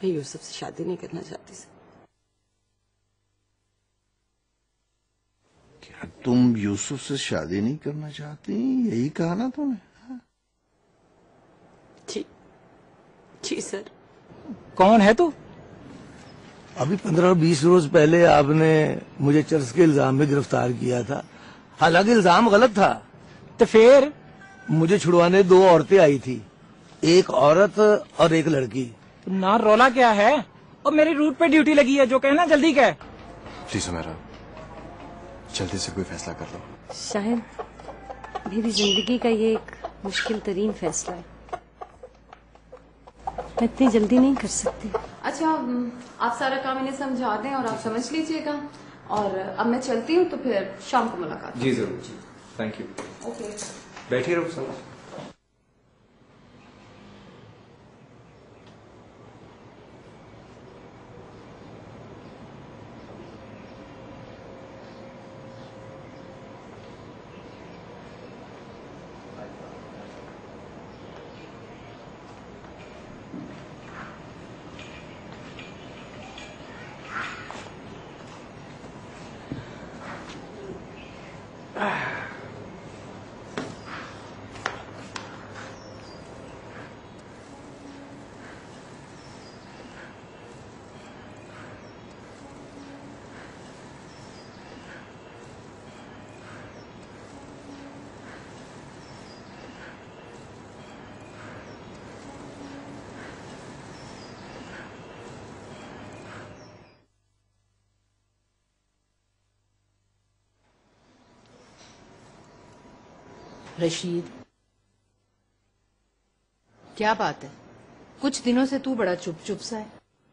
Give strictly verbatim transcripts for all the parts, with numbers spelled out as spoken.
मैं यूसुफ से शादी नहीं करना चाहती सर। क्या तुम यूसुफ से शादी नहीं करना चाहती? यही कहा ना तुमने? जी जी सर। कौन है तू? अभी पंद्रह बीस रोज पहले आपने मुझे चर्च के इल्जाम में गिरफ्तार किया था। हालांकि इल्जाम गलत था। तो फिर मुझे छुड़वाने दो औरतें आई थी, एक औरत और एक लड़की। ना रोला क्या है? और मेरी रूट पे ड्यूटी लगी है, जो कहना जल्दी कह। प्लीज मेरा जल्दी से कोई फैसला कर लो। शाहिद, मेरी जिंदगी का ये एक मुश्किल तरीन फैसला है, मैं इतनी जल्दी नहीं कर सकती। अच्छा, आप सारा काम इन्हें समझा दें और आप समझ लीजिएगा, और अब मैं चलती हूँ, तो फिर शाम को मुलाकात। जी जरूर जी, थैंक यू। ओके, बैठिए रुखसाना। रशीद, क्या बात है? कुछ दिनों से तू बड़ा चुप चुप सा है।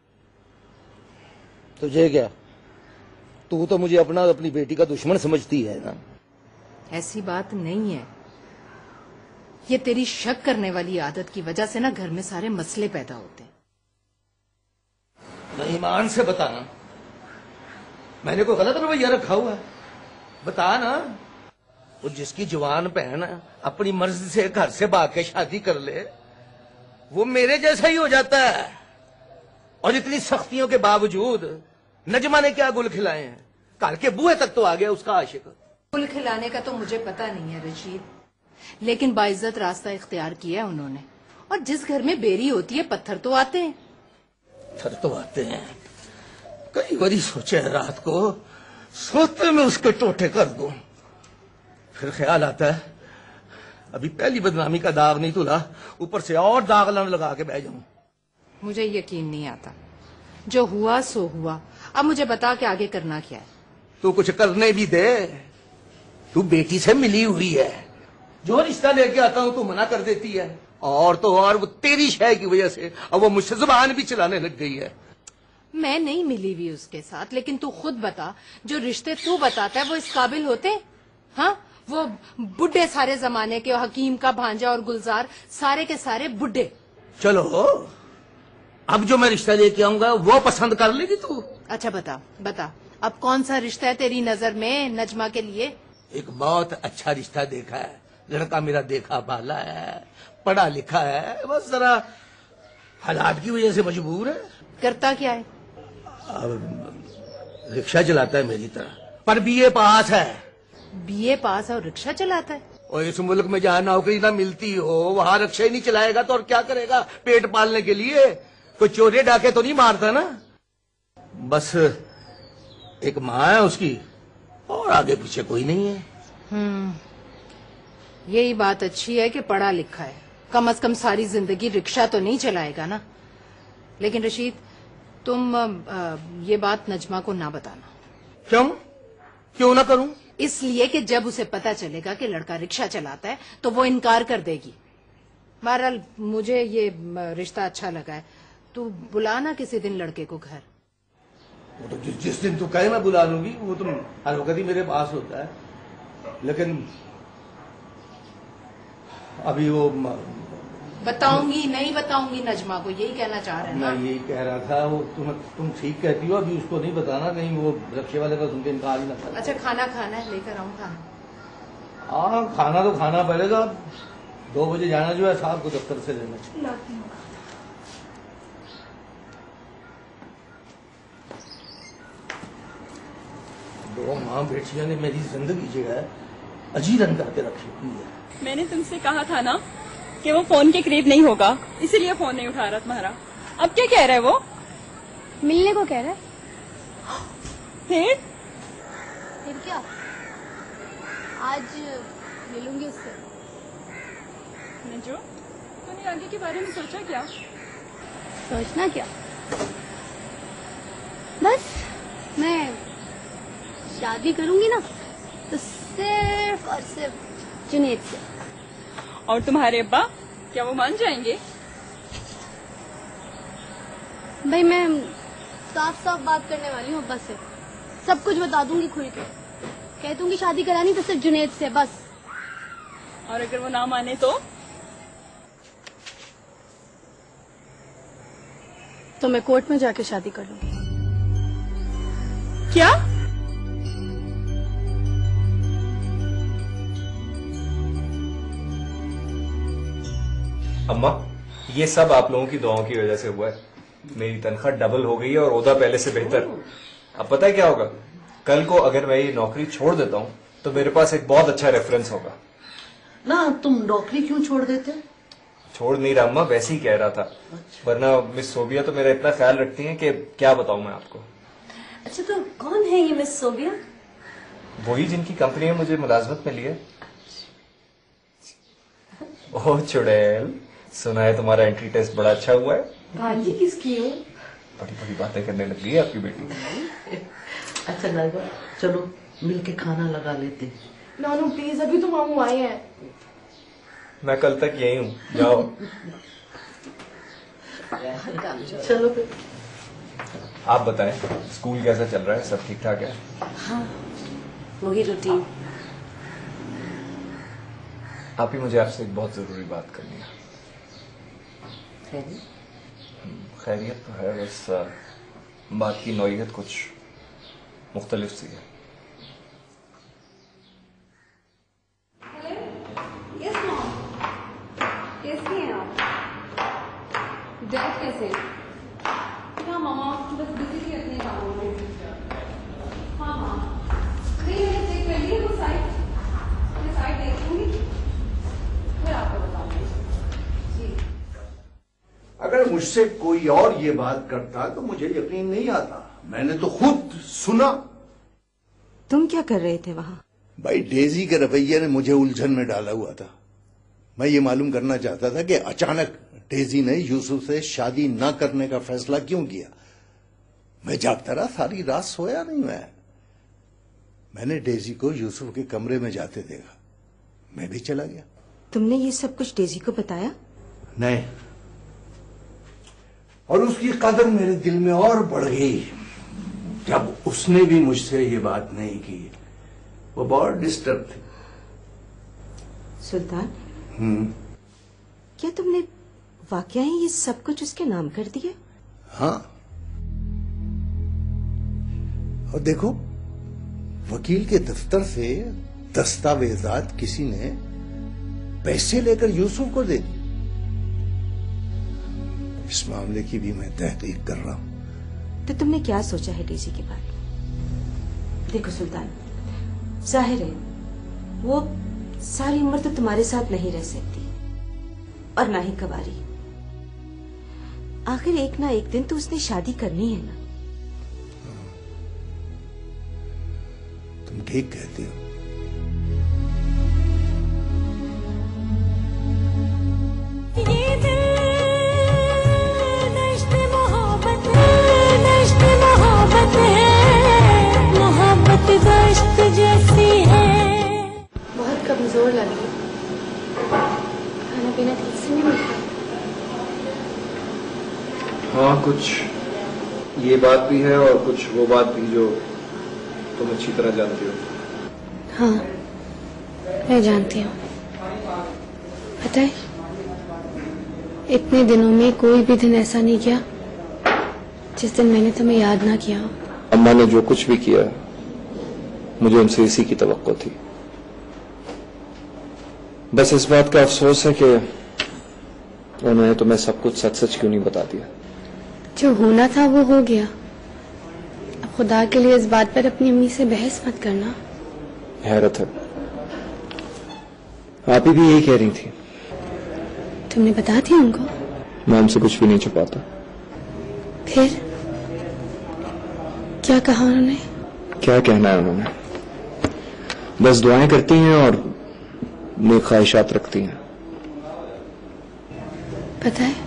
तुझे क्या? तू तो मुझे अपना अपनी बेटी का दुश्मन समझती है ना? ऐसी बात नहीं है। ये तेरी शक करने वाली आदत की वजह से ना घर में सारे मसले पैदा होते हैं। नहीं, ईमान से बताना, मैंने कोई गलत रवैया रखा हुआ है? बता ना। वो जिसकी जवान बहन अपनी मर्जी से घर से भाग के शादी कर ले, वो मेरे जैसा ही हो जाता है। और इतनी सख्तियों के बावजूद नजमा ने क्या गुल खिलाए हैं, घर के बूहे तक तो आ गया उसका आशिक। गुल खिलाने का तो मुझे पता नहीं है रशीद, लेकिन बाइज्जत रास्ता इख्तियार किया है उन्होंने। और जिस घर में बेरी होती है, पत्थर तो आते हैं। पत्थर तो आते हैं। कई बारी सोचे रात को सोते में उसके टोटे कर दूं, फिर ख्याल आता है अभी पहली बदनामी का दाग नहीं धुला, ऊपर से और दाग न लगा के बह जाऊं। मुझे यकीन नहीं आता। जो हुआ सो हुआ। अब मुझे बता कि आगे करना क्या है। तू कुछ करने भी दे। तू बेटी से मिली हुई है, जो रिश्ता लेके आता हूं तू मना कर देती है। और तो और वो तेरी शय की वजह से अब वो मुझसे जुबान भी चलाने लग गई है। मैं नहीं मिली हुई उसके साथ, लेकिन तू खुद बता, जो रिश्ते तू बताता है वो इस काबिल होते? हाँ, वो बुढ़े सारे जमाने के, हकीम का भांजा और गुलजार, सारे के सारे बुढ़े। चलो, अब जो मैं रिश्ता लेके आऊंगा वो पसंद कर लेगी तू? अच्छा बता बता, अब कौन सा रिश्ता है तेरी नजर में नजमा के लिए? एक बहुत अच्छा रिश्ता देखा है। लड़का मेरा देखा भाला है, पढ़ा लिखा है, बस जरा हालात की वजह से मजबूर है। करता क्या है? अब रिक्शा चलाता है मेरी तरह, पर बीए पास है। बीए पास और रिक्शा चलाता है? और इस मुल्क में जहाँ नौकरी ना मिलती हो वहाँ रिक्शा ही नहीं चलाएगा तो और क्या करेगा पेट पालने के लिए? कोई चोरी डाके तो नहीं मारता ना। बस एक माँ है उसकी, और आगे पीछे कोई नहीं है। हम्म, यही बात अच्छी है कि पढ़ा लिखा है, कम अज कम सारी जिंदगी रिक्शा तो नहीं चलाएगा ना। लेकिन रशीद, तुम आ, ये बात नजमा को ना बताना। क्यों? क्यों ना करूं? इसलिए कि जब उसे पता चलेगा कि लड़का रिक्शा चलाता है तो वो इनकार कर देगी। बहरहाल मुझे ये रिश्ता अच्छा लगा है। तू बुलाना किसी दिन लड़के को घर। वो तो जिस, जिस दिन तू कहे मैं बुला लूंगी। वो तो हर वक्त ही मेरे पास होता है, लेकिन अभी वो बताऊंगी नहीं बताऊंगी नजमा को, यही कहना चाह रहे हैं ना? मैं यही कह रहा था। वो तुम तुम ठीक कहती हो, अभी उसको नहीं बताना, कहीं वो रक्षे वाले का सुन के इनकार ही ना करे। अच्छा, खाना खाना है? लेकर आऊं खाना? हाँ, खाना तो खाना पड़ेगा। दो बजे जाना जो है साहब को दफ्तर से लेना। दो माँ बेटियों ने मेरी जिंदगी जो है अजीब अंदर पे रखी हुई है। मैंने तुमसे कहा था ना कि वो फोन के करीब नहीं होगा, इसीलिए फोन नहीं उठा रहा तुम्हारा। अब क्या कह रहा है वो? मिलने को कह रहा है। फिर फिर क्या? आज मिलूंगी उससे। नजो, तूने आगे के बारे में सोचा क्या? सोचना क्या, बस मैं शादी करूंगी ना तो सिर्फ और सिर्फ जुनेद से। और तुम्हारे अब्बा, क्या वो मान जाएंगे? भाई मैं साफ साफ बात करने वाली हूँ अब्बा से, सब कुछ बता दूंगी खुल के, कह दूंगी शादी करानी तो सिर्फ जुनेद से बस। और अगर वो ना माने तो? तो मैं कोर्ट में जाके शादी कर लूंगी। क्या? अम्मा, ये सब आप लोगों की दुआओं की वजह से हुआ है। मेरी तनख्वाह डबल हो गई है और ओहदा पहले से बेहतर। अब पता है क्या होगा? कल को अगर मैं ये नौकरी छोड़ देता हूँ तो मेरे पास एक बहुत अच्छा रेफरेंस होगा। ना तुम नौकरी क्यों छोड़ देते? छोड़ नहीं रहा अम्मा, वैसे ही कह रहा था। वरना मिस सोबिया तो मेरा इतना ख्याल रखती हैं कि क्या बताऊं मैं आपको। अच्छा तो कौन है ये मिस सोबिया? वही जिनकी कंपनी में मुझे मुलाजमत मिली है। ओह चुड़ैल, सुना है तुम्हारा एंट्री टेस्ट बड़ा अच्छा हुआ है। भांजी किसकी हो? बड़ी बड़ी बातें करने लग गई है आपकी बेटी। अच्छा नाइबा, चलो मिल के खाना लगा लेते। नानू प्लीज, अभी तो मामू आए हैं। मैं कल तक यही हूँ, जाओ। चलो फिर। आप बताएं, स्कूल कैसा चल रहा है? सब ठीक ठाक है? हाँ, वही रूटीन। आप ही, मुझे आपसे एक बहुत जरूरी बात करनी है। खैरियत तो है, बस बात की नौयत कुछ मुख्तलिफ सी है। कैसी हैं आप? डैड कैसे? हाँ मामा, बस बिजी थी अपने कामों में। हाँ हाँ, नहीं मैंने चेक कर लिया वो साइट, मैं साइट देख लूंगी फिर आपको बताऊंगी। जी। अगर मुझसे कोई और ये बात करता तो मुझे यकीन नहीं आता। मैंने तो खुद सुना। तुम क्या कर रहे थे वहां? भाई डेजी के रवैये ने मुझे उलझन में डाला हुआ था। मैं ये मालूम करना चाहता था कि अचानक डेजी ने यूसुफ से शादी न करने का फैसला क्यों किया। मैं जागता रहा, सारी रात सोया नहीं मैं। मैंने डेजी को यूसुफ के कमरे में जाते देखा, मैं भी चला गया। तुमने ये सब कुछ डेजी को बताया? नहीं, और उसकी कदर मेरे दिल में और बढ़ गई जब उसने भी मुझसे ये बात नहीं की। वो बहुत डिस्टर्ब थी। सुल्तान, हम्म क्या तुमने वाकया ही ये सब कुछ उसके नाम कर दिया? हाँ, और देखो, वकील के दफ्तर से दस्तावेजात किसी ने पैसे लेकर यूसुफ को दे दी। इस मामले की भी मैं तहकीक कर रहा हूं। तो तुमने क्या सोचा है डेजी के बारे में? देखो सुल्तान, जाहिर है वो सारी उम्र तो तुम्हारे साथ नहीं रह सकती और ना ही कवारी। आखिर एक ना एक दिन तो उसने शादी करनी है ना। तुम ठीक कहती हो। ये दिल नश्त मोहब्बत है, नश्त मोहब्बत है, मोहब्बत दश्त जैसी है। बहुत कमजोर लग रही, खाना पीना ठीक से नहीं मिलता। हाँ, कुछ ये बात भी है और कुछ वो बात भी जो तुम अच्छी तरह जानती हो। हाँ, मैं जानती हूँ। पता है, इतने दिनों में कोई भी दिन ऐसा नहीं किया जिस दिन मैंने तुम्हें याद ना किया हो। अम्मा ने जो कुछ भी किया, मुझे उनसे इसी की तवक्को थी। बस इस बात का अफसोस है कि उन्होंने तुम्हें सब कुछ सच सच क्यों नहीं बता दिया। जो होना था वो हो गया, अब खुदा के लिए इस बात पर अपनी अम्मी से बहस मत करना। हैरत है, आप ही भी यही कह रही थी। तुमने बता दिया उनको? मैं उनसे कुछ भी नहीं छुपाता। फिर क्या कहा उन्होंने? क्या कहना है उन्होंने, बस दुआएं करती हैं और नेक ख्वाहिशात रखती हैं। पता है,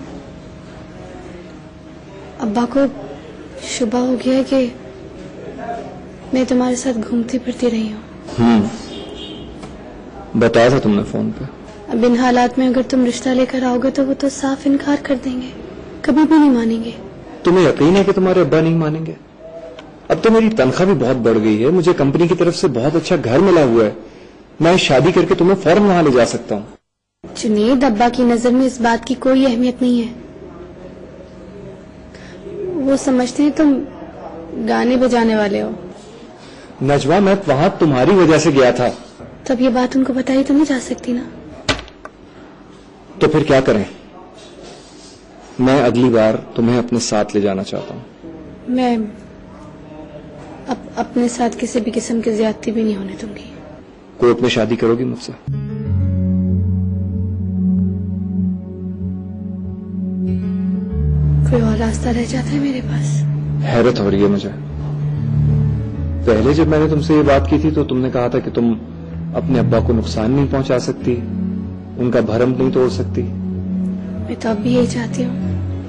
अब्बा को शुबा हो गया है कि मैं तुम्हारे साथ घूमती फिरती रही हूँ। हम्म, बताया था तुमने फोन पे। अब इन हालात में अगर तुम रिश्ता लेकर आओगे तो वो तो साफ इनकार कर देंगे, कभी भी नहीं मानेंगे। तुम्हें यकीन है कि तुम्हारे अब्बा नहीं मानेंगे? अब तो मेरी तनख्वाह भी बहुत बढ़ गई है, मुझे कंपनी की तरफ से बहुत अच्छा घर मिला हुआ है, मैं शादी करके तुम्हें फौरन वहां ले जा सकता हूँ। जुनेद, अब्बा की नजर में इस बात की कोई अहमियत नहीं है। वो समझते हैं तुम गाने बजाने वाले हो। नजवा, मैं वहां तुम्हारी वजह से गया था। तब ये बात उनको बताई तो नहीं जा सकती ना। तो फिर क्या करें? मैं अगली बार तुम्हें अपने साथ ले जाना चाहता हूँ। मैं अप, अपने साथ किसी भी किस्म की ज्यादती भी नहीं होने दूंगी। कोर्ट में शादी करोगी मुझसे? कोई और रास्ता रह जाता है मेरे पास? हैरत हो रही है मुझे। पहले जब मैंने तुमसे ये बात की थी तो तुमने कहा था कि तुम अपने अब्बा को नुकसान नहीं पहुंचा सकती, उनका भरम नहीं तोड़ सकती। मैं तो अब भी यही चाहती हूँ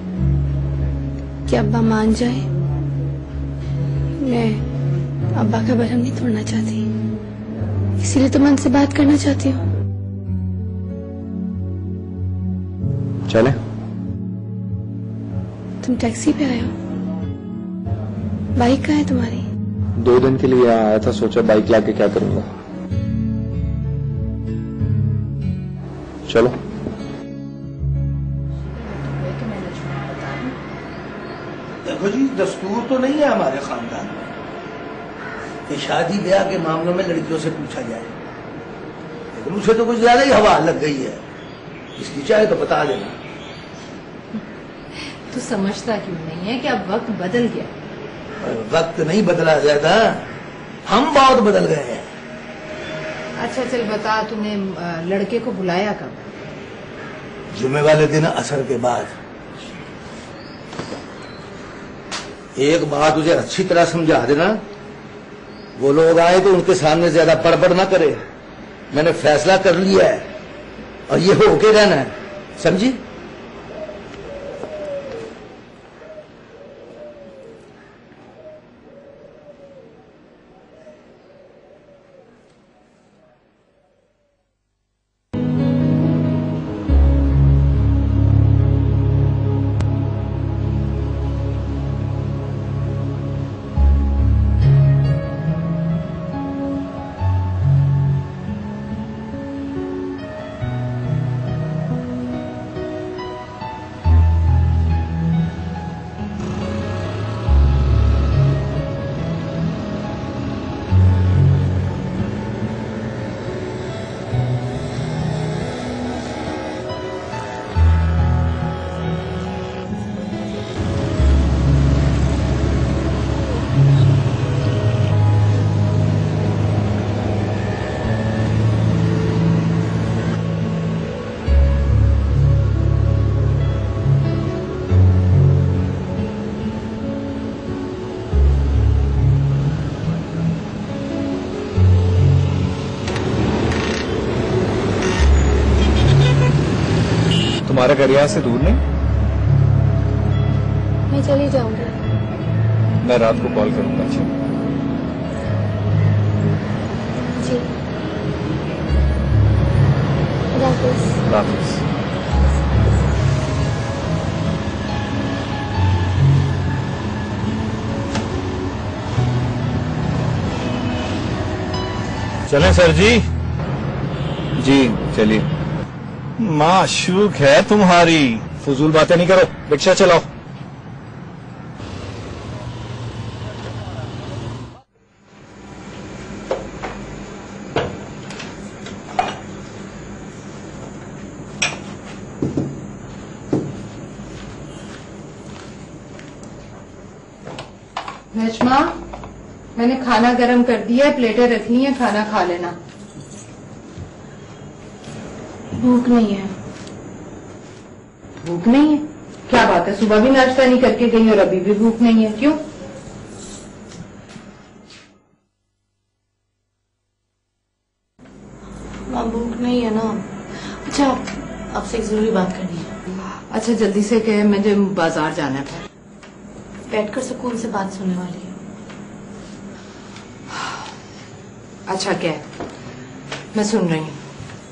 कि अब्बा मान जाए। मैं अब्बा का भरम नहीं तोड़ना चाहती, इसीलिए तो मैं उनसे बात करना चाहती हूँ। चले? तुम टैक्सी पे आए हो? बाइक कहाँ है तुम्हारी? दो दिन के लिए यहाँ आया था, सोचा बाइक लाके क्या करूंगा। चलो। देखो जी, दस्तूर तो नहीं है हमारे खानदान में कि शादी ब्याह के मामलों में लड़कियों से पूछा जाए, लेकिन उसे तो कुछ ज्यादा ही हवा लग गई है। इसकी चाहे तो बता देना। तू समझता क्यों नहीं है कि अब वक्त बदल गया? वक्त नहीं बदला ज्यादा, हम बहुत बदल गए हैं। अच्छा चल बता, तूने लड़के को बुलाया कब? जुमे वाले दिन असर के बाद। एक बात तुझे अच्छी तरह समझा देना, वो लोग आए तो उनके सामने ज्यादा बड़बड़ ना करे। मैंने फैसला कर लिया है और ये होके रहना है, समझी? तुम्हारा घर यहाँ से दूर नहीं? मैं चली जाऊंगी। मैं रात को कॉल करूंगा। अच्छा जी, राकेश। राकेश। चलें सर जी? जी चलिए। माशूक है तुम्हारी। फजूल बातें नहीं करो, रिक्शा चलाओ। नजमा, मैंने खाना गरम कर दिया है, प्लेटें रखनी है, खाना खा लेना। भूख नहीं है। भूख नहीं है? क्या बात है, सुबह भी नाश्ता नहीं करके गई और अभी भी भूख नहीं है, क्यों? माँ भूख नहीं है ना। अच्छा आपसे एक जरूरी बात करनी है। अच्छा जल्दी से कहे, मुझे बाजार जाना है। बैठकर सुकून से बात सुनने वाली है। अच्छा क्या, मैं सुन रही हूँ।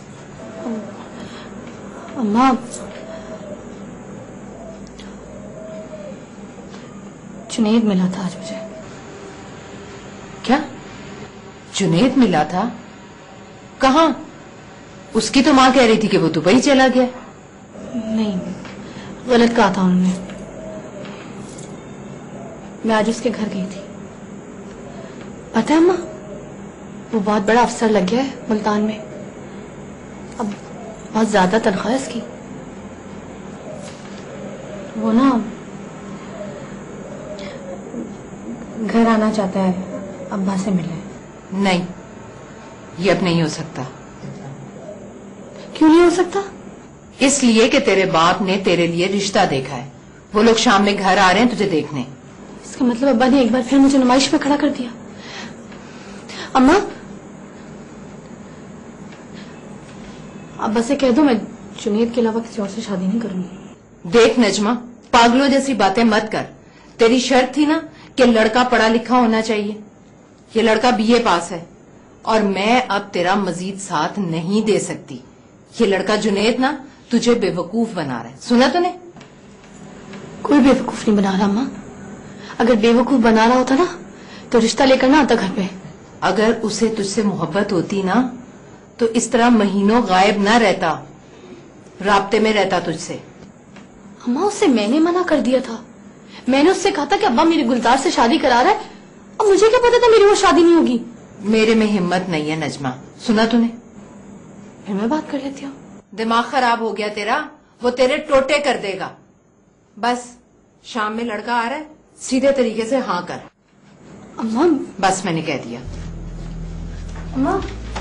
अम्मा जुनेद मिला था आज मुझे। क्या जुनेद मिला था? कहाँ? उसकी तो माँ कह रही थी कि वो दुबई चला गया। नहीं, गलत कहा था उन्होंने। मैं आज उसके घर गई थी। पता है अम्मा, वो बहुत बड़ा अफसर लग गया है मुल्तान में। अब बहुत ज्यादा तनख्वाह है इसकी। वो ना घर आना चाहता है अब्बा से मिले। नहीं, ये अब नहीं हो सकता। क्यों नहीं हो सकता? इसलिए कि तेरे बाप ने तेरे लिए रिश्ता देखा है। वो लोग शाम में घर आ रहे हैं तुझे देखने। इसका मतलब अब्बा ने एक बार फिर मुझे नुमाइश में खड़ा कर दिया। अम्मा, अब्बा से कह दो मैं जुनेद के अलावा किसी और से शादी नहीं करूंगी। देख नजमा, पागलों जैसी बातें मत कर। तेरी शर्त थी ना कि लड़का पढ़ा लिखा होना चाहिए। ये लड़का बीए पास है और मैं अब तेरा मजीद साथ नहीं दे सकती। ये लड़का जुनेद ना तुझे बेवकूफ बना रहा है। सुना तूने? कोई बेवकूफ नहीं बना रहा अम्मा। अगर बेवकूफ बना रहा होता ना तो रिश्ता लेकर ना आता घर पे। अगर उसे तुझसे मोहब्बत होती ना तो इस तरह महीनों गायब ना रहता, राब्ते में रहता तुझसे। अम्मा उससे मैंने मना कर दिया था। मैंने उससे कहा था कि अब्बा मेरी गुलजार से शादी करा रहा है और मुझे क्या पता था मेरी वो शादी नहीं होगी। मेरे में हिम्मत नहीं है नजमा। सुना तूने? फिर मैं बात कर लेती हूँ। दिमाग खराब हो गया तेरा, वो तेरे टोटे कर देगा। बस शाम में लड़का आ रहा है, सीधे तरीके से हाँ कर। अम्मा बस मैंने कह दिया। अम्मा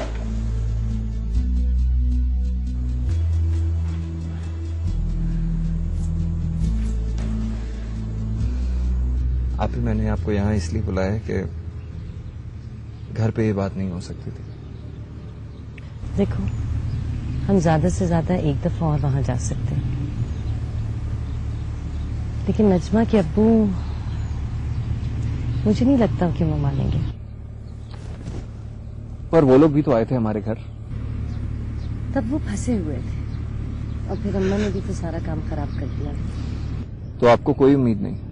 आप ही, मैंने आपको यहाँ इसलिए बुलाया है कि घर पे ये बात नहीं हो सकती थी। देखो, हम ज्यादा से ज्यादा एक दफा और वहां जा सकते हैं, लेकिन नजमा के अब्बू मुझे नहीं लगता कि वो मानेंगे। पर वो लोग भी तो आए थे हमारे घर। तब वो फंसे हुए थे और फिर अम्मा ने भी तो सारा काम खराब कर दिया। तो आपको कोई उम्मीद नहीं?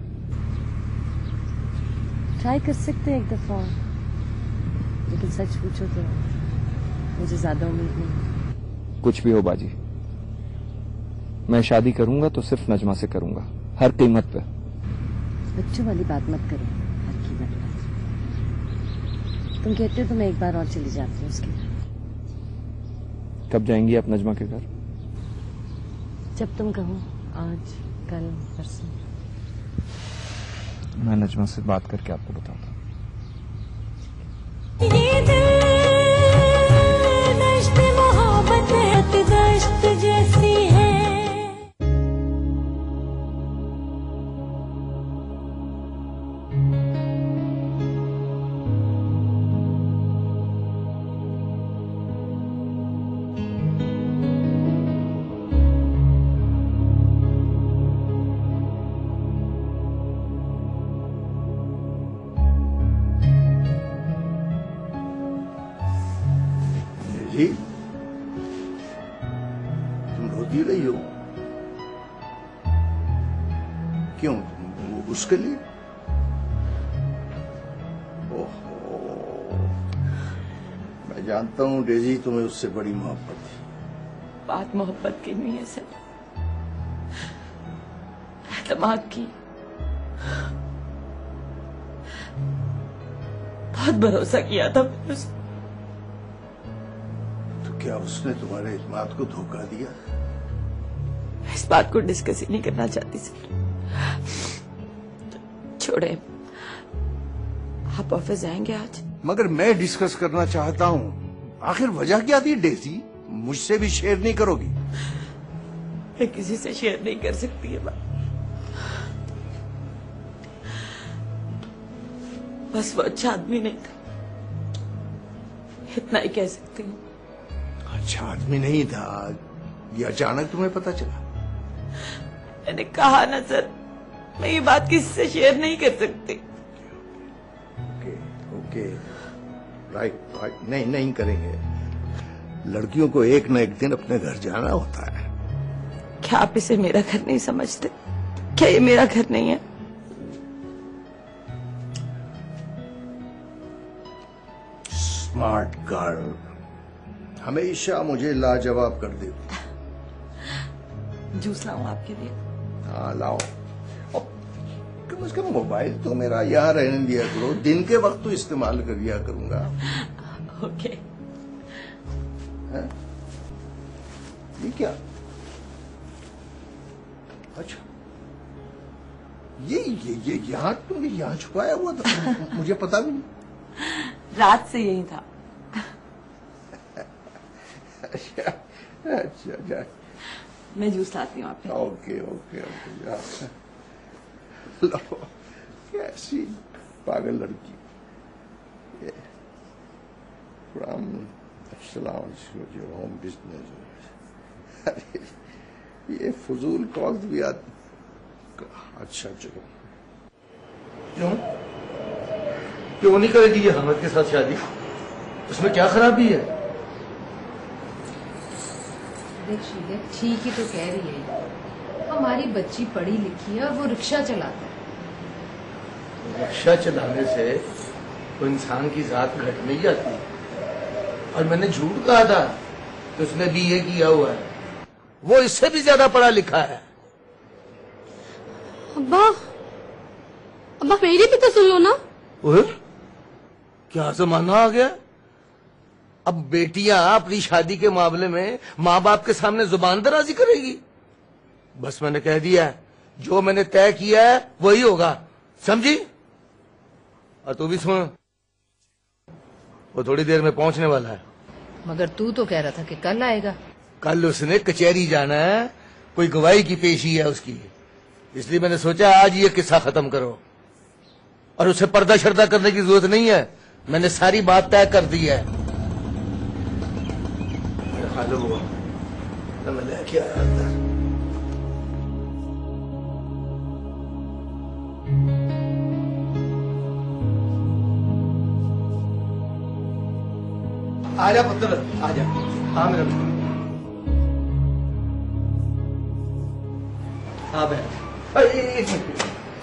ट्राई कर सकते हैं एक दफा, लेकिन सच पूछो तो मुझे ज्यादा उम्मीद नहीं। कुछ भी हो बाजी, मैं शादी करूंगा तो सिर्फ नजमा से करूंगा, हर कीमत पे। बच्चों वाली बात मत करो, हर कीमत पे। तुम कहते हो तो मैं एक बार और चली जाती हूँ उसके घर। कब जाएंगी आप नजमा के घर? जब तुम कहो, आज, कल, परसों। मैं नजमा से बात करके आपको बताता हूँ। ये दिल दश्त मोहब्बत दश्त जैसी है। जी, तुम रोती रही हो क्यों? उसके लिए? ओहो, मैं जानता हूँ डेजी, तुम्हें उससे बड़ी मोहब्बत थी। बात मोहब्बत की नहीं है सर, एतमाद की। बहुत भरोसा किया था मैंने उस। तो क्या उसने तुम्हारे इत्मीनान को धोखा दिया? इस बात को डिस्कस ही नहीं करना चाहती सर, छोड़े। आप ऑफिस जाएंगे आज? मगर मैं डिस्कस करना चाहता हूँ। आखिर वजह क्या थी डेजी? मुझसे भी शेयर नहीं करोगी? मैं किसी से शेयर नहीं कर सकती है बात। बस वो अच्छा आदमी नहीं था, इतना ही कह सकती हूँ। अच्छा आदमी नहीं था, ये अचानक तुम्हें पता चला? मैंने कहा ना सर, मैं ये बात किसी से शेयर नहीं कर सकती। ओके ओके राइट राइट, नहीं नहीं करेंगे। लड़कियों को एक न एक दिन अपने घर जाना होता है। क्या आप इसे मेरा घर नहीं समझते? क्या ये मेरा घर नहीं है? स्मार्ट गर्ल, हमेशा मुझे लाजवाब कर देती। जूस लाऊं आपके लिए? हाँ लाओ। कम से कम मोबाइल तो मेरा यहाँ रहने दिया करो, दिन के वक्त तो इस्तेमाल कर दिया करूंगा। ओके। है? ये क्या? अच्छा ये ये ये यहाँ तुमने यहाँ छुपाया हुआ था, मुझे पता भी नहीं। रात से यही था। अच्छा अच्छा अच्छा, मैं जूस लाती हूँ आपके। Okay okay okay. लो, कैसी पागल लड़की। ये फ्रॉम योर होम बिजनेस। अरे ये फजूल कॉल्स भी आती। अच्छा चलो। क्यों क्यों नहीं करेगी ये हमद के साथ शादी? उसमें क्या खराबी है? देख शीला, ठीक ही तो कह रही है, हमारी बच्ची पढ़ी लिखी है और वो रिक्शा चलाता है। रिक्शा चलाने से तो इंसान की जात घट नहीं जाती। और मैंने झूठ कहा था कि उसने बीए किया हुआ है, वो इससे भी ज्यादा पढ़ा लिखा है। अब्बा, अब्बा मेरी भी तो सुनो ना। ओए, क्या जमाना आ गया? अब बेटियां अपनी शादी के मामले में माँ बाप के सामने जुबान दराजी करेगी? बस मैंने कह दिया है, जो मैंने तय किया है वही होगा, समझी? और तू भी सुन, वो थोड़ी देर में पहुंचने वाला है। मगर तू तो कह रहा था कि कल आएगा। कल उसने कचहरी जाना है, कोई गवाही की पेशी है उसकी, इसलिए मैंने सोचा आज ये किस्सा खत्म करो। और उसे पर्दा शर्दा करने की जरूरत नहीं है, मैंने सारी बात तय कर दी है। मालूम हुआ तो मैं लेके आया अंदर। आजा पुत्र, आजा। हाँ मेरा पुत्र, हाँ बैठ। एक मिनट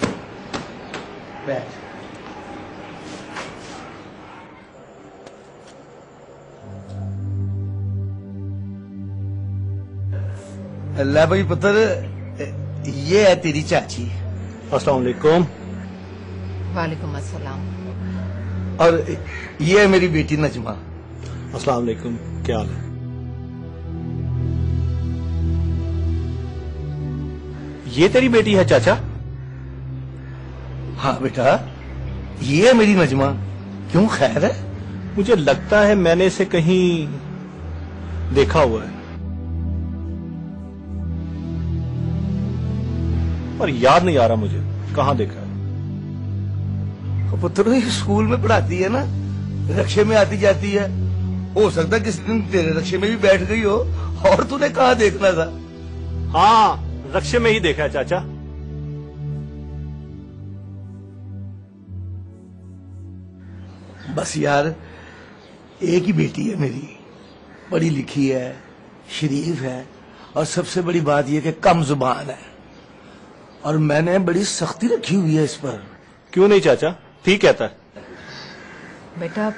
बैठ। अल्लाह भाई पुत्र, ये है तेरी चाची। अस्सलाम वालेकुम। वालेकुम अस्सलाम। और ये है मेरी बेटी नजमा। अस्सलाम वालेकुम, क्या हाल है? ये तेरी बेटी है चाचा? हाँ बेटा, ये है मेरी नजमा। क्यों, खैर है? मुझे लगता है मैंने इसे कहीं देखा हुआ है, पर याद नहीं आ रहा मुझे कहाँ देखा है। पुत्र ये स्कूल में पढ़ाती है ना, रक्षे में आती जाती है, हो सकता है किसी दिन तेरे रक्षे में भी बैठ गई हो, और तूने कहाँ देखना था? हाँ, रक्षे में ही देखा है चाचा। बस यार, एक ही बेटी है मेरी, पढ़ी लिखी है, शरीफ है, और सबसे बड़ी बात यह कि कम जुबान है, और मैंने बड़ी सख्ती रखी हुई है इस पर। क्यों नहीं चाचा, ठीक कहता है। बेटा,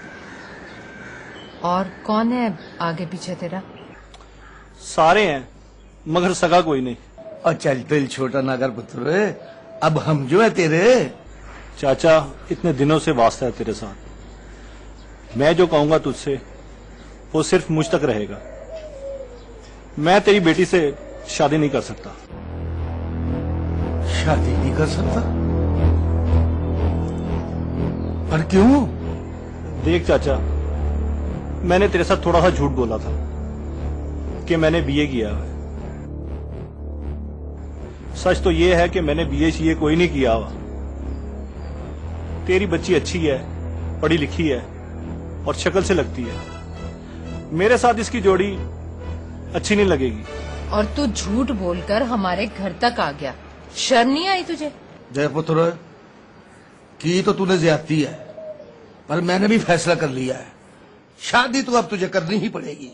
और कौन है आगे पीछे तेरा? सारे हैं, मगर सगा कोई नहीं। और चल दिल छोटा ना कर पुत्र, अब हम जो है तेरे। चाचा, इतने दिनों से वास्ता है तेरे साथ, मैं जो कहूंगा तुझसे वो सिर्फ मुझ तक रहेगा। मैं तेरी बेटी से शादी नहीं कर सकता। शादी नहीं कर सकता? पर क्यों? देख चाचा, मैंने तेरे साथ थोड़ा सा झूठ बोला था कि मैंने बीए किया है। सच तो ये है कि मैंने बीए सीए कोई नहीं किया हुआ। तेरी बच्ची अच्छी है, पढ़ी लिखी है और शक्ल से लगती है। मेरे साथ इसकी जोड़ी अच्छी नहीं लगेगी। और तू झूठ बोलकर हमारे घर तक आ गया, शर्म नहीं आई तुझे? जय पुत्र, की तो तूने ज्यादती है, पर मैंने भी फैसला कर लिया है, शादी तो अब तुझे करनी ही पड़ेगी।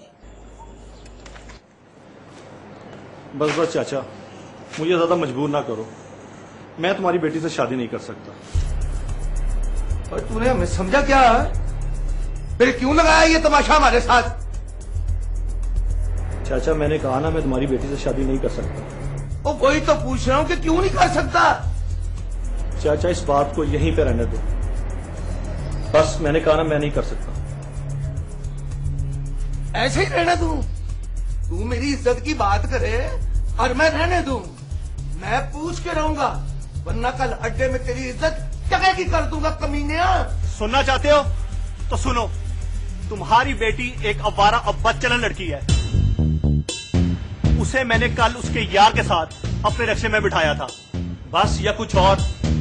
बस बस चाचा, मुझे ज्यादा मजबूर ना करो। मैं तुम्हारी बेटी से शादी नहीं कर सकता। और तूने हमें समझा क्या? फिर क्यों लगाया ये तमाशा हमारे साथ? चाचा, मैंने कहा ना मैं तुम्हारी बेटी से शादी नहीं कर सकता। ओ वही तो पूछ रहा हूँ कि क्यों नहीं कर सकता? चाचा, इस बात को यहीं पे रहने दो। बस मैंने कहा ना मैं नहीं कर सकता। ऐसे ही रहने दूं? तू मेरी इज्जत की बात करे और मैं रहने दूं? मैं पूछ के रहूंगा, वरना कल अड्डे में तेरी इज्जत जगह की कर दूंगा कमीनिया। सुनना चाहते हो तो सुनो, तुम्हारी बेटी एक अवारा और बदचलन लड़की है। उसे मैंने कल उसके यार के साथ अपने रिक्शे में बिठाया था, बस या कुछ और?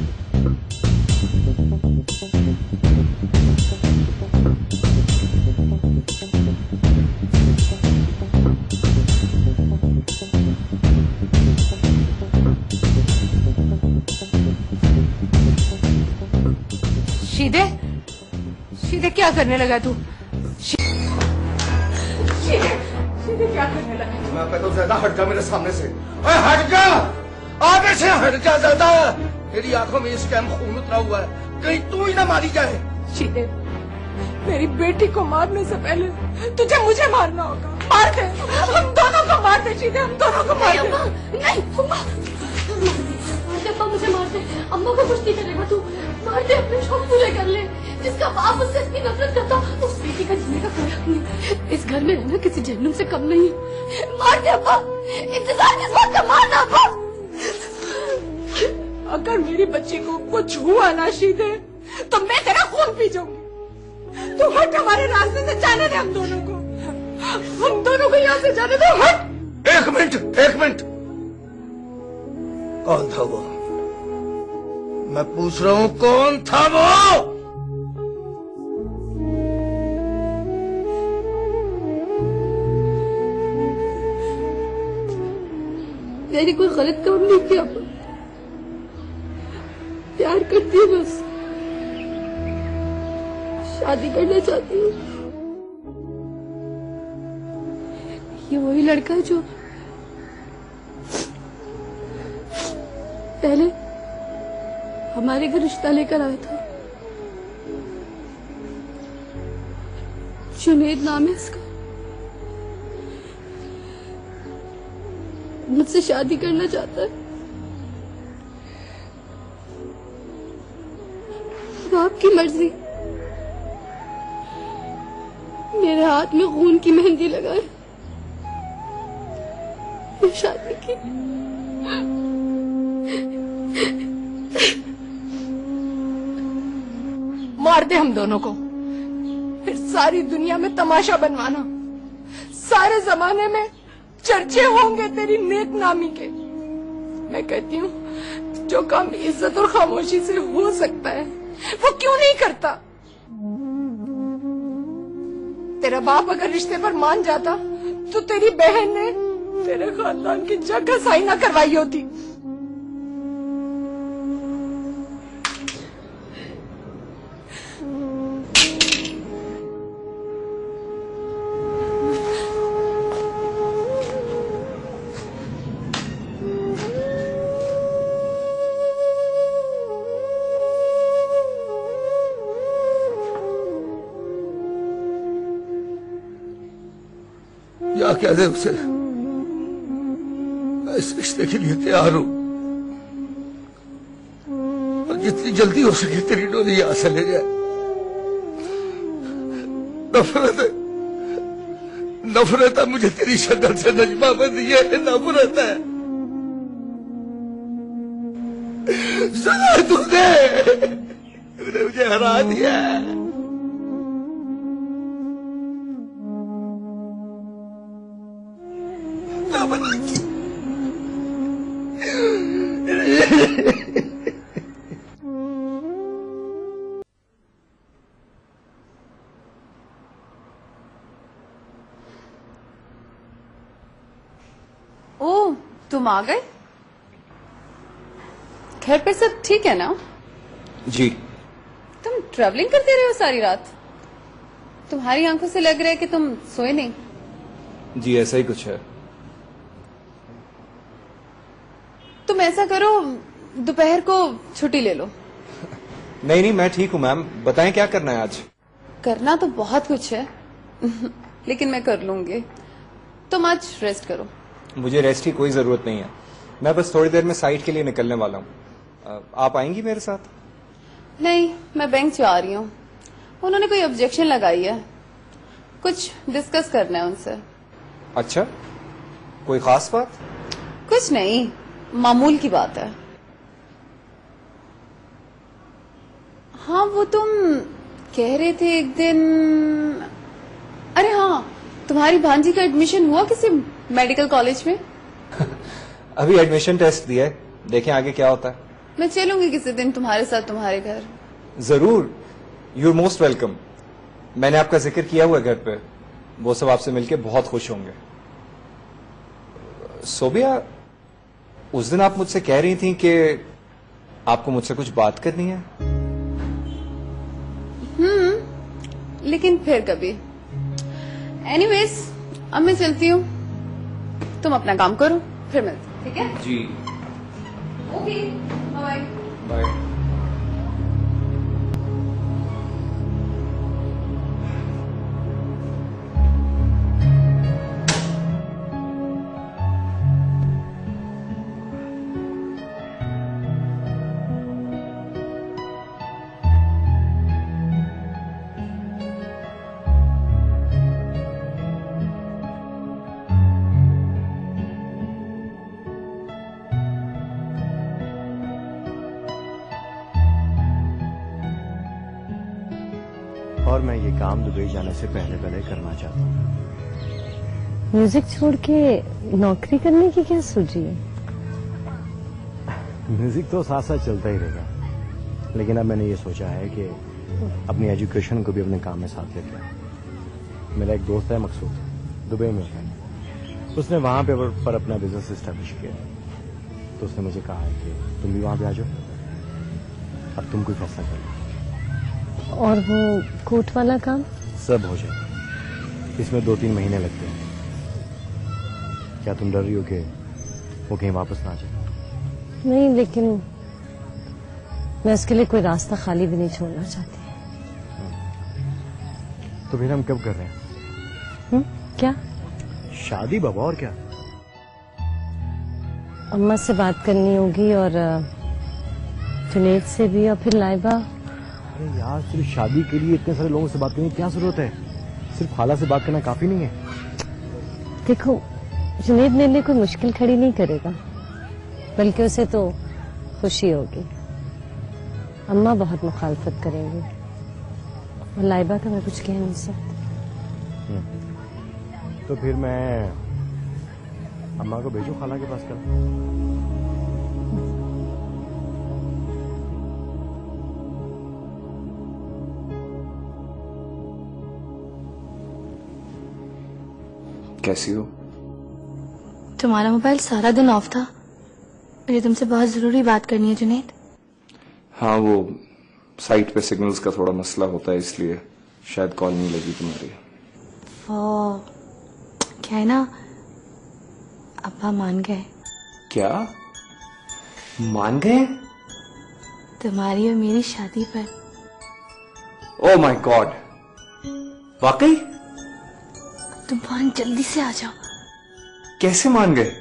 शीदे, शीदे क्या करने लगा तू? शीदे, शीदे क्या करने लगा? मैं कहता हूँ ज्यादा हट जा मेरे सामने से। ओए हट जा, आगे से हट जा ज्यादा। तेरी आंखों में इस टाइम खून उतरा हुआ है, कहीं तू ही ना मारी जाए। शीदे, मेरी बेटी को मारने से पहले तुझे मुझे मारना होगा। मार दे, हम दोनों को मार दे शीदे, हम दोनों को मार दे। नहीं अम्मा, मार दे अम्मा, मुझे मार दे। अम्मा को कुछ नहीं करेगा तू, मार दे, अपने शौक पूरे कर ले। जिसका बाप उससे इतनी नफरत करता, उस बेटी का जीने का कोई हक नहीं। इस घर में रहना किसी जहन्नुम से कम नहीं। मार दे अम्मा, इंतजार किस बात का? मारना अम्मा। अगर मेरी बच्ची को कुछ हुआ ना शीदे, तो मैं तेरा खून पी जाऊंगी। तू हट, हमारे रास्ते से जाने दे हम दोनों को, हम दोनों को यहाँ से जाने दो। हट। एक मिनट, एक मिनट, कौन था वो? मैं पूछ रहा हूँ कौन था वो? मैंने कोई गलत काम नहीं किया, प्यार करती हूँ, बस शादी करना चाहती हूँ। ये वही लड़का है जो पहले हमारे घर रिश्ता लेकर आया था। जुनेद नाम है इसका। मुझसे शादी करना चाहता है। अब आपकी मर्जी। मेरे हाथ में खून की मेहंदी लगाए, ये शादी की। मार दे हम दोनों को, फिर सारी दुनिया में तमाशा बनवाना। सारे जमाने में चर्चे होंगे तेरी नेक नामी के। मैं कहती हूँ, जो काम इज्जत और खामोशी से हो सकता है, वो क्यों नहीं करता? तेरा बाप अगर रिश्ते पर मान जाता, तो तेरी बहन ने तेरे खानदान की जगह साई ना करवाई होती। या कह दे उसे, मैं इस रिश्ते के लिए तैयार हूं, और जितनी जल्दी हो सके तेरी डोली यहां से ले जाए। नफरत है, नफरत है मुझे तेरी शक्ल से, नजमा बंदी है, नफरत है। सजा तू दे, तूने मुझे हरा दिया। ओ, तुम आ गए? घर पे सब ठीक है ना? जी। तुम ट्रैवलिंग करते रहे हो सारी रात? तुम्हारी आंखों से लग रहा है कि तुम सोए नहीं। जी ऐसा ही कुछ है। तुम ऐसा करो, दोपहर को छुट्टी ले लो। नहीं नहीं मैं ठीक हूँ मैम, बताएं क्या करना है आज? करना तो बहुत कुछ है लेकिन मैं कर लूंगी। तुम आज रेस्ट करो। मुझे रेस्ट की कोई जरूरत नहीं है, मैं बस थोड़ी देर में साइट के लिए निकलने वाला हूँ। आप आएंगी मेरे साथ? नहीं, मैं बैंक जा रही हूँ। उन्होंने कोई ऑब्जेक्शन लगाई है, कुछ डिस्कस करना है उनसे। अच्छा, कोई खास बात? कुछ नहीं, मामूल की बात है। हाँ, वो तुम कह रहे थे एक दिन, अरे हाँ, तुम्हारी भांजी का एडमिशन हुआ किसी मेडिकल कॉलेज में? अभी एडमिशन टेस्ट दिया है, देखें आगे क्या होता है। मैं चलूंगी किसी दिन तुम्हारे साथ तुम्हारे घर। जरूर, यू आर मोस्ट वेलकम। मैंने आपका जिक्र किया हुआ है घर पे, वो सब आपसे मिलके बहुत खुश होंगे। सोबिया, उस दिन आप मुझसे कह रही थी कि आपको मुझसे कुछ बात करनी है। हम्म, लेकिन फिर कभी। एनीवेज, अब मैं चलती हूँ, तुम अपना काम करो, फिर मिलते हैं, ठीक है? जी। Okay, bye bye. और मैं ये काम दुबई जाने से पहले पहले करना चाहता हूँ। म्यूजिक छोड़ के नौकरी करने की क्या सोची है? म्यूजिक तो साथ साथ चलता ही रहेगा, लेकिन अब मैंने ये सोचा है कि अपनी एजुकेशन को भी अपने काम में साथ लेके आऊं। मेरा एक दोस्त है मकसूद, दुबई में है, उसने वहां पे पर अपना बिजनेस एस्टेब्लिश किया, तो उसने मुझे कहा है कि तुम भी वहां पे आ जाओ, अब तुम कोई फैसला कर लो। और वो कोर्ट वाला काम? सब हो जाए, इसमें दो तीन महीने लगते हैं। क्या तुम डर रही हो कि वो कहीं वापस ना आ जाए? नहीं, लेकिन मैं उसके लिए कोई रास्ता खाली भी नहीं छोड़ना चाहती। तो फिर हम कब कर रहे हैं? हुँ? क्या? शादी बाबा, और क्या? अम्मा से बात करनी होगी और जुनैद से भी, और फिर लाइबा। अरे यार, सिर्फ शादी के लिए इतने सारे लोगों से बात करने की क्या जरूरत है? सिर्फ खाला से बात करना काफी नहीं है? देखो, जुनैद मेरे लिए कोई मुश्किल खड़ी नहीं करेगा, बल्कि उसे तो खुशी होगी। अम्मा बहुत मुखालफत करेंगी, और लाइबा का मैं कुछ कह नहीं सकती। तो फिर मैं अम्मा को भेजूं खाला के पास कल? कैसी हो? तुम्हारा मोबाइल सारा दिन ऑफ था। मुझे तुमसे बहुत जरूरी बात करनी है जुनैद। हाँ, वो साइट पे सिग्नल्स का थोड़ा मसला होता है, इसलिए शायद कॉल नहीं लगी तुम्हारी। ओ, क्या है ना, अब्बा मान गए। क्या मान गए? तुम्हारी और मेरी शादी पर। ओह माय गॉड, वाकई? तुम फौरन जल्दी से आ जाओ। कैसे मान गए?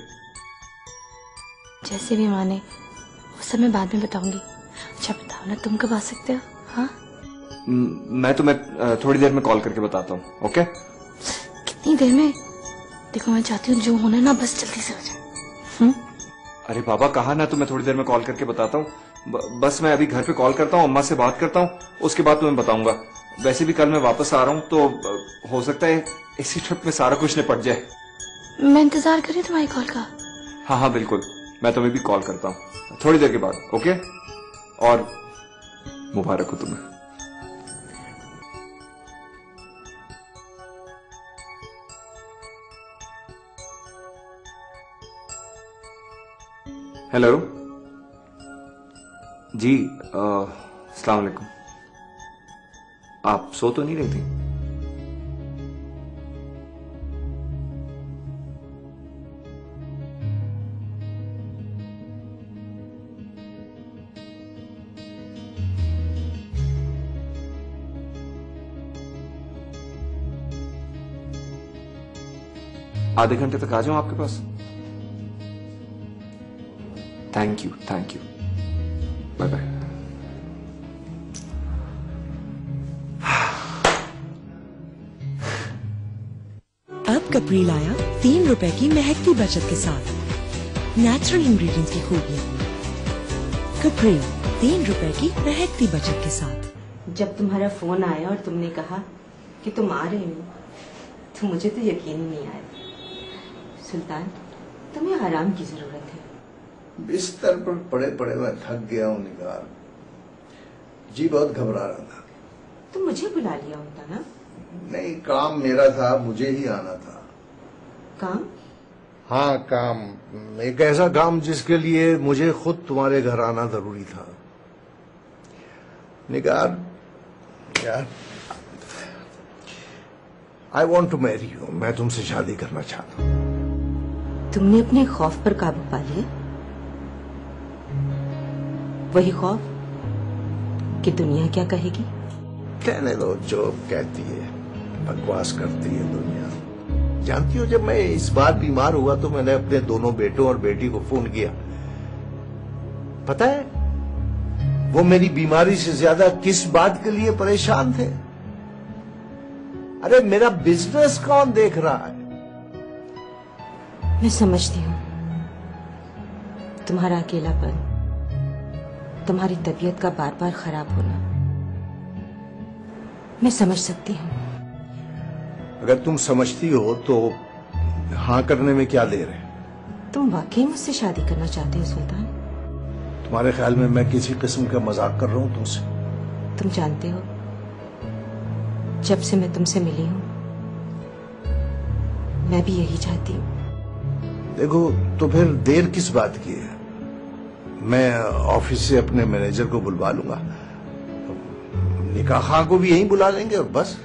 जैसे भी माने वो सब मैं बाद में बताऊंगी। अच्छा बताओ ना, तुम कब आ सकते हो? हाँ, मैं तुम्हें थोड़ी देर में कॉल करके बताता हूँ। ओके? कितनी देर में? देखो, मैं चाहती हूँ जो होना ना बस जल्दी से हो जाए। अरे बाबा, कहा ना तुम्हें थोड़ी देर में कॉल करके बताता हूँ। ब, बस मैं अभी घर पे कॉल करता हूँ, अम्मा से बात करता हूँ, उसके बाद तुम्हें बताऊंगा। वैसे भी कल मैं वापस आ रहा हूँ, तो हो सकता है इसी ट्रिप में सारा कुछ निपट जाए। मैं इंतजार करूं तुम्हारी कॉल का। हाँ हाँ बिल्कुल, मैं तुम्हें भी कॉल करता हूँ थोड़ी देर के बाद। ओके, और मुबारक हो तुम्हें। हेलो जी, अस्सलाम वालेकुम। आप सो तो नहीं रही थी? आधे घंटे तक आ जाऊं आपके पास? Thank you, thank you, bye bye. अब कपरी लाया तीन रुपए की महकती बचत के साथ नेचुरल इंग्रेडिएंट्स की खूबियां। कपरी, तीन रुपए की महकती बचत के साथ। जब तुम्हारा फोन आया और तुमने कहा कि तुम आ रहे हो, तो मुझे तो यकीन ही नहीं आया। सुल्तान, तुम्हें आराम की जरूरत है। बिस्तर पर पड़े पड़े मैं थक गया हूँ निगार, जी बहुत घबरा रहा था। तुम मुझे बुला लिया होता ना। नहीं, काम मेरा था, मुझे ही आना था। काम? हाँ काम, एक ऐसा काम जिसके लिए मुझे खुद तुम्हारे घर आना जरूरी था। निगार यार, I want to marry you, मैं तुमसे शादी करना चाहता हूँ। तुमने अपने खौफ पर काबू पा लिया? वही खौफ कि दुनिया क्या कहेगी? कहने दो, जो कहती है, बकवास करती है दुनिया। जानती हो, जब मैं इस बार बीमार हुआ तो मैंने अपने दोनों बेटों और बेटी को फोन किया। पता है वो मेरी बीमारी से ज्यादा किस बात के लिए परेशान थे? अरे मेरा बिजनेस कौन देख रहा है? मैं समझती हूँ तुम्हारा अकेलापन, तुम्हारी तबीयत का बार बार खराब होना, मैं समझ सकती हूँ। अगर तुम समझती हो तो हाँ करने में क्या देर है? तुम वाकई मुझसे शादी करना चाहते हो सुल्तान? तुम्हारे ख्याल में मैं किसी किस्म का मजाक कर रहा हूँ तुमसे? तुम जानते हो, जब से मैं तुमसे मिली हूँ मैं भी यही चाहती हूँ। देखो, तो फिर देर किस बात की है? मैं ऑफिस से अपने मैनेजर को बुलवा लूंगा, निकाह खां को भी यहीं बुला लेंगे और बस।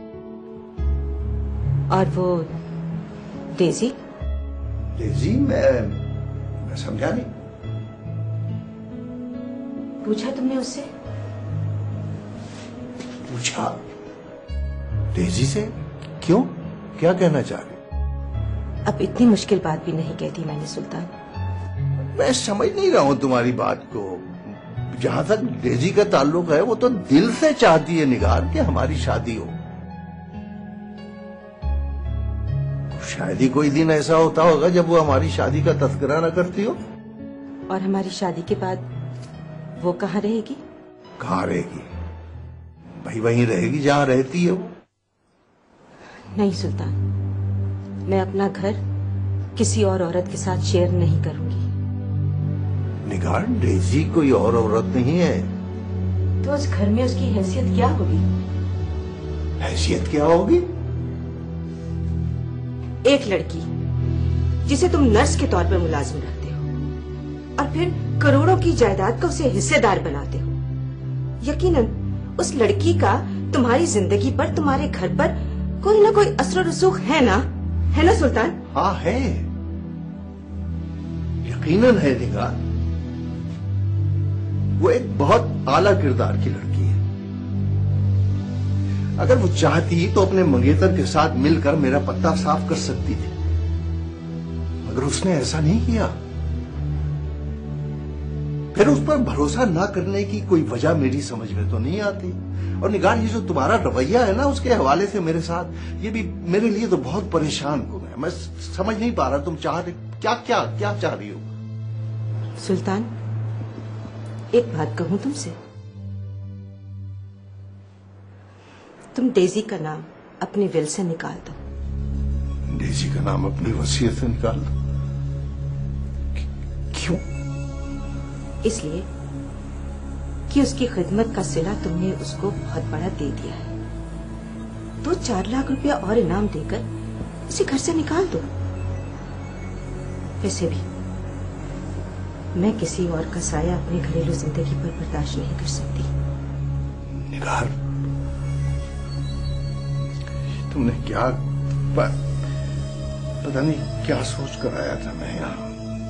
और वो डेजी? डेजी? मैं मैं समझा नहीं। पूछा तुमने उससे? पूछा? डेजी से? क्यों? क्या कहना चाह रही? अब इतनी मुश्किल बात भी नहीं कहती मैंने सुल्तान। मैं समझ नहीं रहा हूं तुम्हारी बात को। जहां तक डेजी का ताल्लुक है, वो तो दिल से चाहती है निगार कि हमारी शादी हो। शायद ही कोई दिन ऐसा होता होगा जब वो हमारी शादी का तस्करा न करती हो। और हमारी शादी के बाद वो कहाँ रहेगी? कहाँ रहेगी? भाई वहीं रहेगी जहां रहती है वो। नहीं सुल्तान, मैं अपना घर किसी और औरत के साथ शेयर नहीं करूंगी। निगार, डेजी कोई और औरत नहीं है। तो उस घर में उसकी हैसियत क्या होगी? हैसियत क्या होगी? एक लड़की जिसे तुम नर्स के तौर पर मुलाजिम रखते हो और फिर करोड़ों की जायदाद का उसे हिस्सेदार बनाते हो। यकीनन उस लड़की का तुम्हारी जिंदगी पर, तुम्हारे घर पर कोई ना कोई असर रसूख है ना? है ना सुल्तान? हाँ है, यकीनन है निगार। वो एक बहुत आला किरदार की लड़की है। अगर वो चाहती तो अपने मंगेतर के साथ मिलकर मेरा पत्ता साफ कर सकती थी, मगर उसने ऐसा नहीं किया। फिर उस पर भरोसा ना करने की कोई वजह मेरी समझ में तो नहीं आती। और निगार, ये जो तुम्हारा रवैया है ना उसके हवाले से मेरे साथ, ये भी मेरे लिए तो बहुत परेशान कुन है। मैं समझ नहीं पा रहा तुम चाह रहे क्या क्या क्या चाह रही हो? सुल्तान, एक बात कहूं तुमसे, तुम डेजी का नाम अपनी विल से निकाल दो। डेजी का नाम अपनी वसीयत से निकाल दो? क्यों? इसलिए कि उसकी खिदमत का सिला तुमने उसको बहुत बड़ा दे दिया है। तो चार लाख रुपया और इनाम देकर उसे घर से निकाल दो। वैसे भी मैं किसी और का साया अपनी घरेलू जिंदगी पर बर्दाश्त नहीं कर सकती। निगार, तुमने क्या प, पता नहीं क्या सोच कर आया था मैं यहाँ।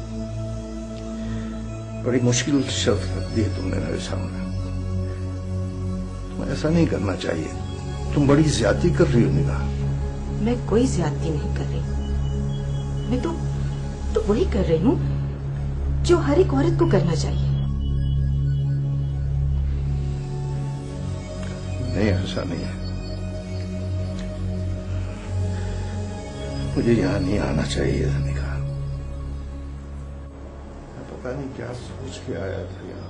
बड़ी मुश्किल शर्त रख दी है तुमने मेरे सामने। तुम्हें ऐसा नहीं करना चाहिए। तुम बड़ी ज्यादती कर रही हो निगार। मैं कोई ज्यादती नहीं कर रही। मैं तो तो वही कर रही हूँ जो हर एक औरत को करना चाहिए। नहीं, ऐसा नहीं है। मुझे यहाँ नहीं आना चाहिए था निगार। मैं पता नहीं क्या सोच के आया था यहाँ।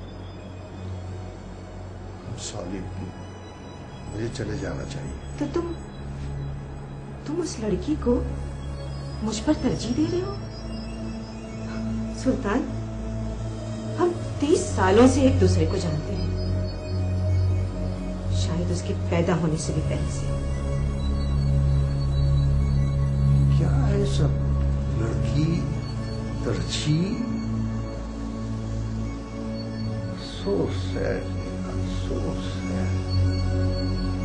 सॉरी, मुझे चले जाना चाहिए। तो तुम तुम उस लड़की को मुझ पर तरजीह दे रहे हो? सुल्तान, हम तीस सालों से एक दूसरे को जानते हैं, शायद उसके पैदा होने से भी पहले से। क्या है सब? लड़की, तरजीह, so sad, so sad.